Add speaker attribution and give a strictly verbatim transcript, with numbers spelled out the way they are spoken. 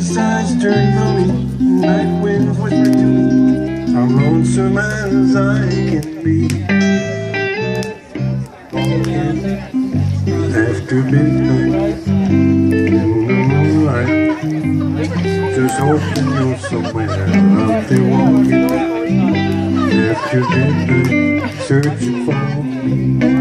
Speaker 1: sides turn funny, night winds whisper to me, I'm lonesome as I can be. Walking after midnight in the moonlight, just hoping you're somewhere out there walking after midnight, searching for me.